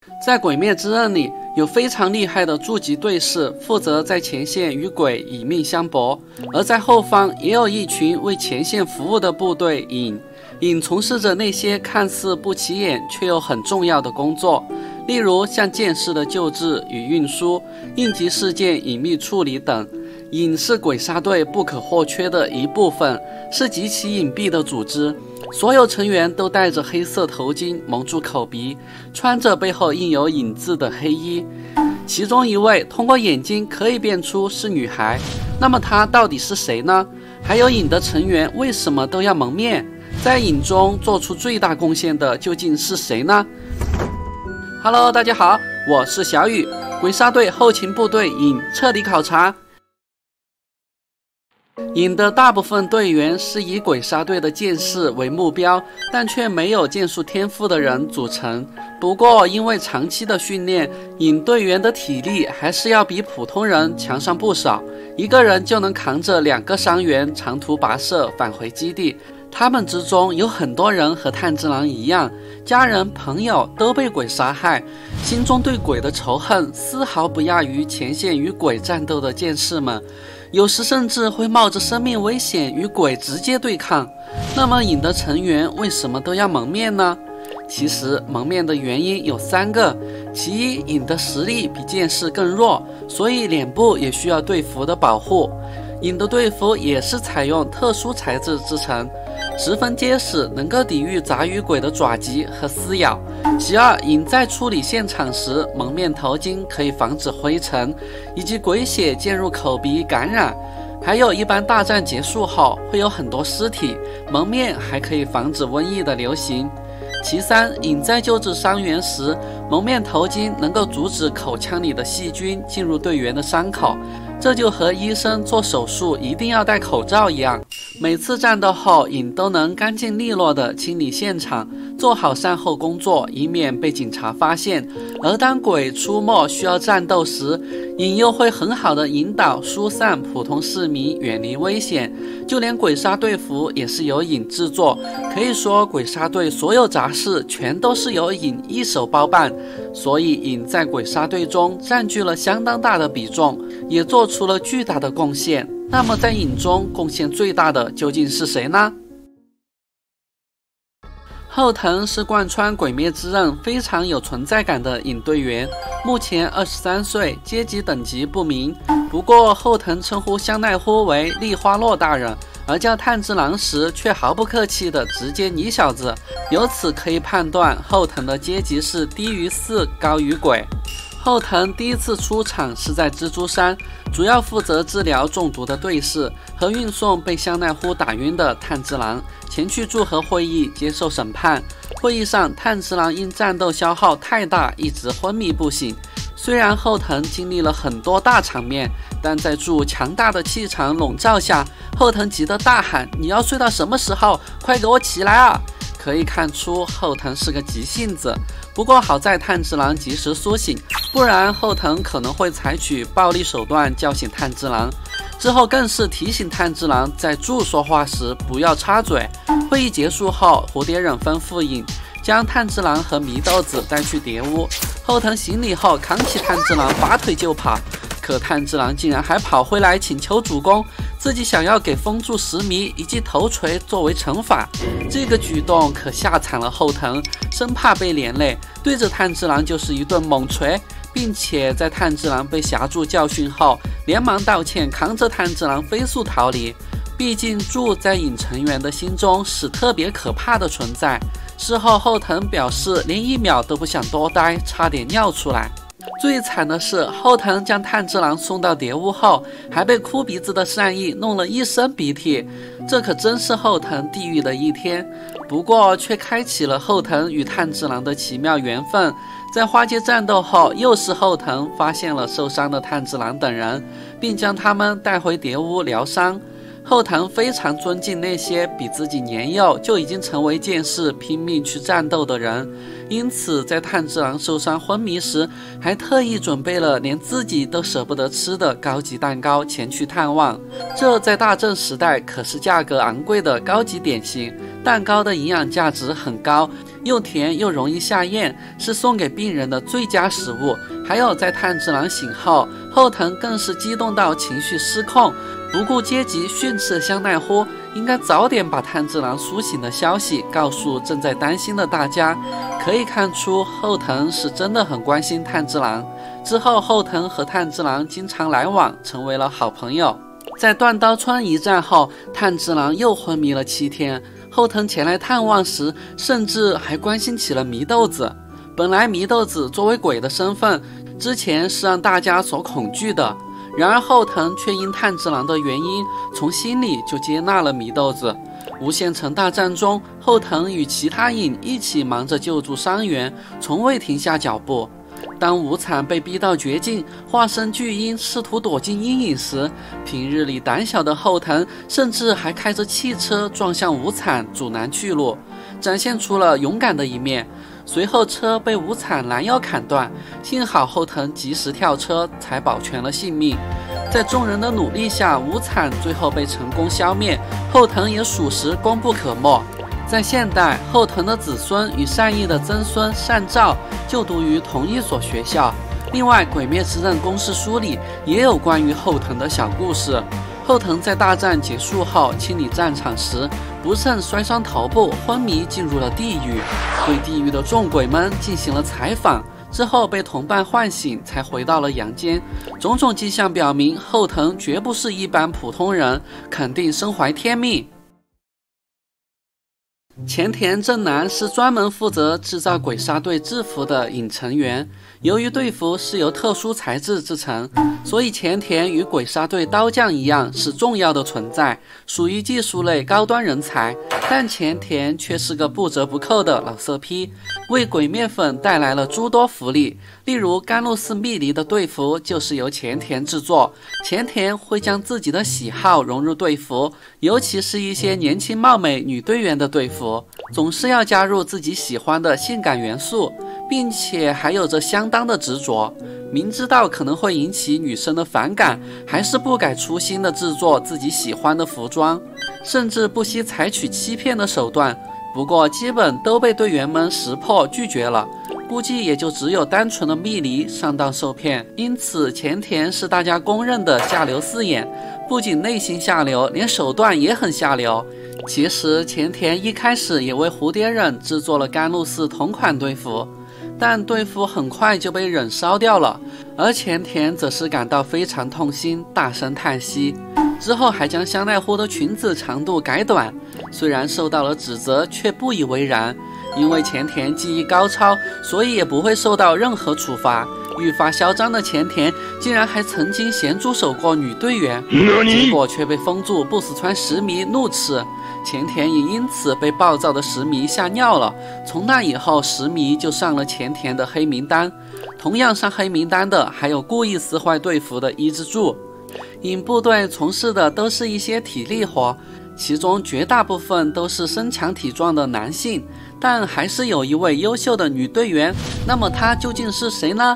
在《鬼灭之刃》里，有非常厉害的筑级队士，负责在前线与鬼以命相搏；而在后方也有一群为前线服务的部队影。影从事着那些看似不起眼却又很重要的工作，例如像剑士的救治与运输、应急事件隐秘处理等。影是鬼杀队不可或缺的一部分，是极其隐蔽的组织。所有成员都戴着黑色头巾蒙住口鼻，穿着背后印有影字的黑衣。其中一位通过眼睛可以辨出是女孩，那么她到底是谁呢？还有影的成员为什么都要蒙面？在影中做出最大贡献的究竟是谁呢？ Hello， 大家好，我是小雨。鬼杀队后勤部队影彻底考察。影的大部分队员是以鬼杀队的剑士为目标，但却没有剑术天赋的人组成。不过因为长期的训练，影队员的体力还是要比普通人强上不少，一个人就能扛着2个伤员长途跋涉返回基地。他们之中有很多人和炭治郎一样，家人朋友都被鬼杀害，心中对鬼的仇恨丝毫不亚于前线与鬼战斗的剑士们，有时甚至会冒着生命危险与鬼直接对抗。那么影的成员为什么都要蒙面呢？其实蒙面的原因有3个，其一，影的实力比剑士更弱，所以脸部也需要队服的保护。影的队服也是采用特殊材质制成，十分结实，能够抵御杂鱼鬼的爪击和撕咬。其二，影在处理现场时，蒙面头巾可以防止灰尘以及鬼血溅入口鼻感染。还有，一般大战结束后会有很多尸体，蒙面还可以防止瘟疫的流行。其三，影在救治伤员时，蒙面头巾能够阻止口腔里的细菌进入队员的伤口，这就和医生做手术一定要戴口罩一样。每次战斗后，影都能干净利落地清理现场，做好善后工作，以免被警察发现。而当鬼出没需要战斗时，影又会很好的引导疏散普通市民远离危险。就连鬼杀队服也是由影制作，可以说鬼杀队所有杂事全都是由影一手包办，所以影在鬼杀队中占据了相当大的比重，也做出了巨大的贡献。那么在影中贡献最大的究竟是谁呢？后藤是贯穿《鬼灭之刃》非常有存在感的影队员，目前23岁，阶级等级不明。不过后藤称呼香奈乎为立花洛大人，而叫炭治郎时却毫不客气的直接你小子，由此可以判断后藤的阶级是低于4，高于鬼。后藤第一次出场是在蜘蛛山，主要负责治疗中毒的队士和运送被香奈乎打晕的炭治郎前去祝贺会议接受审判。会议上，炭治郎因战斗消耗太大，一直昏迷不醒。虽然后藤经历了很多大场面，但在助强大的气场笼罩下，后藤急得大喊：“你要睡到什么时候？快给我起来啊！”可以看出后藤是个急性子，不过好在炭治郎及时苏醒，不然后藤可能会采取暴力手段叫醒炭治郎。之后更是提醒炭治郎在助说话时不要插嘴。会议结束后，蝴蝶忍吩咐影将炭治郎和祢豆子带去蝶屋。后藤行礼后扛起炭治郎拔腿就跑，可炭治郎竟然还跑回来请求主公，自己想要给封住石弥以及头锤作为惩罚。这个举动可吓惨了后藤，生怕被连累，对着炭治郎就是一顿猛锤，并且在炭治郎被辖住教训后，连忙道歉，扛着炭治郎飞速逃离。毕竟柱在影成员的心中是特别可怕的存在。事后后藤表示连1秒都不想多待，差点尿出来。最惨的是，后藤将炭治郎送到蝶屋后，还被哭鼻子的善意弄了一身鼻涕，这可真是后藤地狱的一天。不过却开启了后藤与炭治郎的奇妙缘分。在花街战斗后，又是后藤发现了受伤的炭治郎等人，并将他们带回蝶屋疗伤。后藤非常尊敬那些比自己年幼就已经成为剑士拼命去战斗的人，因此在炭治郎受伤昏迷时，还特意准备了连自己都舍不得吃的高级蛋糕前去探望。这在大正时代可是价格昂贵的高级点心，蛋糕的营养价值很高， 又甜又容易下咽，是送给病人的最佳食物。还有在炭治郎醒后，后藤更是激动到情绪失控，不顾阶级训斥香奈乎应该早点把炭治郎苏醒的消息告诉正在担心的大家。可以看出后藤是真的很关心炭治郎。之后后藤和炭治郎经常来往，成为了好朋友。在断刀村一战后，炭治郎又昏迷了7天，后藤前来探望时，甚至还关心起了祢豆子。本来祢豆子作为鬼的身份，之前是让大家所恐惧的，然而后藤却因炭治郎的原因，从心里就接纳了祢豆子。无限城大战中，后藤与其他影一起忙着救助伤员，从未停下脚步。当无惨被逼到绝境，化身巨婴试图躲进阴影时，平日里胆小的后藤甚至还开着汽车撞向无惨，阻拦去路，展现出了勇敢的一面。随后车被无惨拦腰砍断，幸好后藤及时跳车，才保全了性命。在众人的努力下，无惨最后被成功消灭，后藤也属实功不可没。在现代，后藤的子孙与善意的曾孙善照就读于同一所学校。另外，《鬼灭之刃》公式书里也有关于后藤的小故事。后藤在大战结束后清理战场时，不慎摔伤头部，昏迷进入了地狱，对地狱的众鬼们进行了采访，之后被同伴唤醒，才回到了阳间。种种迹象表明，后藤绝不是一般普通人，肯定身怀天命。前田正男是专门负责制造鬼杀队制服的影成员，由于队服是由特殊材质制成，所以前田与鬼杀队刀匠一样是重要的存在，属于技术类高端人才。但前田却是个不折不扣的老色批，为鬼灭粉带来了诸多福利。例如甘露寺蜜梨的队服就是由前田制作，前田会将自己的喜好融入队服，尤其是一些年轻貌美女队员的队服，总是要加入自己喜欢的性感元素，并且还有着相当的执着。明知道可能会引起女生的反感，还是不改初心的制作自己喜欢的服装，甚至不惜采取欺骗的手段。不过基本都被队员们识破拒绝了，估计也就只有单纯的蜜梨上当受骗。因此前田是大家公认的下流四眼，不仅内心下流，连手段也很下流。其实前田一开始也为蝴蝶忍制作了甘露寺同款队服，但队服很快就被忍烧掉了，而前田则是感到非常痛心，大声叹息。之后还将香奈乎的裙子长度改短，虽然受到了指责，却不以为然，因为前田技艺高超，所以也不会受到任何处罚。愈发嚣张的前田竟然还曾经咸猪手过女队员，结果却被封住不死川石迷怒斥，前田也因此被暴躁的石迷吓尿了。从那以后，石迷就上了前田的黑名单。同样上黑名单的还有故意撕坏队服的伊之助。影部队从事的都是一些体力活，其中绝大部分都是身强体壮的男性，但还是有一位优秀的女队员。那么她究竟是谁呢？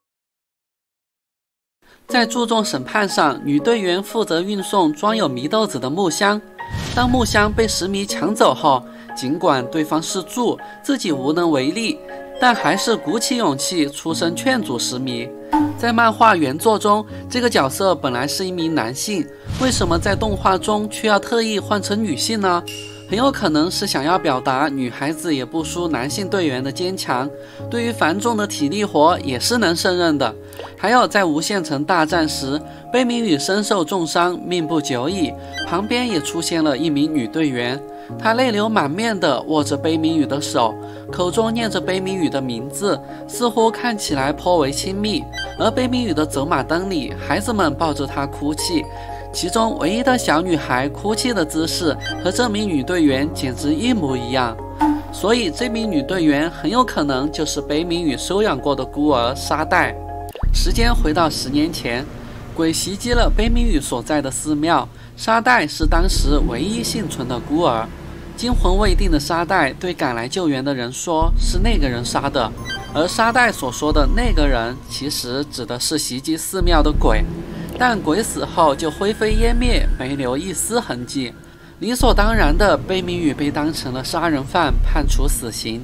在注重审判上，女队员负责运送装有祢豆子的木箱。当木箱被石迷抢走后，尽管对方是柱，自己无能为力，但还是鼓起勇气出声劝阻石迷。在漫画原作中，这个角色本来是一名男性，为什么在动画中却要特意换成女性呢？很有可能是想要表达女孩子也不输男性队员的坚强，对于繁重的体力活也是能胜任的。还有在无限城大战时，悲鸣羽身受重伤，命不久矣，旁边也出现了一名女队员，她泪流满面地握着悲鸣羽的手，口中念着悲鸣羽的名字，似乎看起来颇为亲密。而悲鸣羽的走马灯里，孩子们抱着她哭泣，其中唯一的小女孩哭泣的姿势和这名女队员简直一模一样，所以这名女队员很有可能就是悲鸣羽收养过的孤儿沙代。时间回到10年前，鬼袭击了悲鸣羽所在的寺庙，沙代是当时唯一幸存的孤儿。惊魂未定的沙代对赶来救援的人说是那个人杀的，而沙代所说的那个人其实指的是袭击寺庙的鬼，但鬼死后就灰飞烟灭，没留一丝痕迹。理所当然的，悲鸣羽被当成了杀人犯，判处死刑。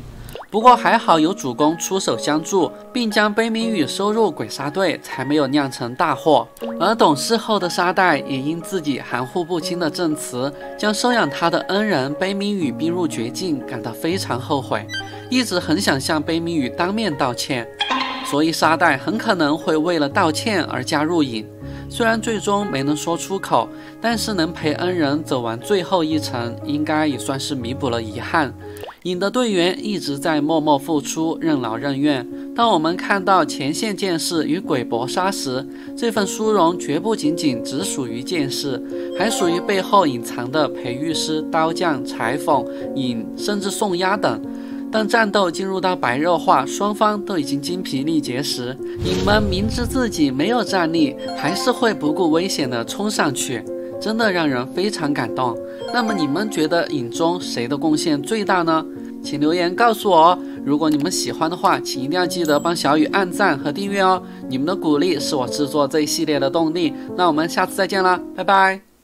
不过还好有主公出手相助，并将悲鸣雨收入鬼杀队，才没有酿成大祸。而懂事后的沙袋也因自己含糊不清的证词，将收养他的恩人悲鸣雨逼入绝境，感到非常后悔，一直很想向悲鸣雨当面道歉。所以沙袋很可能会为了道歉而加入影。虽然最终没能说出口，但是能陪恩人走完最后一程，应该也算是弥补了遗憾。影的队员一直在默默付出，任劳任怨。当我们看到前线剑士与鬼搏杀时，这份殊荣绝不仅仅只属于剑士，还属于背后隐藏的培育师、刀匠、裁缝、影，甚至送押等。当战斗进入到白热化，双方都已经精疲力竭时，影们明知自己没有战力，还是会不顾危险的冲上去，真的让人非常感动。那么你们觉得影中谁的贡献最大呢？请留言告诉我哦。如果你们喜欢的话，请一定要记得帮小雨按赞和订阅哦。你们的鼓励是我制作这一系列的动力。那我们下次再见啦，拜拜。